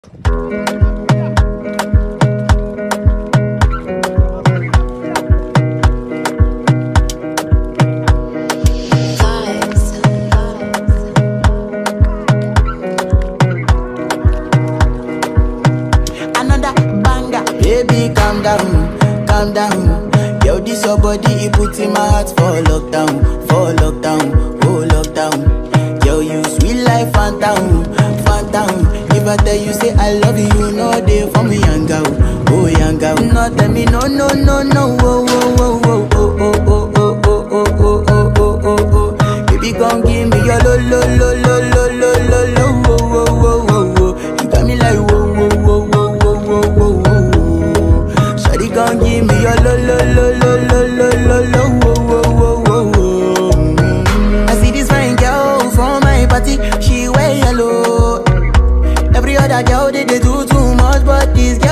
Another banger. Baby, calm down, calm down. Yo, this your body, it puts in my heart for lockdown, oh lockdown. Yo, you sweet life, phantom, phantom. If I tell you say I love you, you know they for me, young girl, oh young girl. No, tell me no, no, no, no, oh, oh, oh, oh, oh, oh, oh, oh, oh, oh, oh, oh, oh, oh. Baby, gon' give me your lo, lo, lo, lo, lo, lo, lo, lo, oh, oh, oh, oh, oh. You got me like whoa, whoa, whoa, whoa, whoa, whoa, whoa, whoa. Shawty gon' give me your lo, lo, lo, lo, lo, lo, lo, lo, oh, oh, oh, oh, oh. I see this fine girl from my party, she wear yellow. Every other girl they do too much, but this girl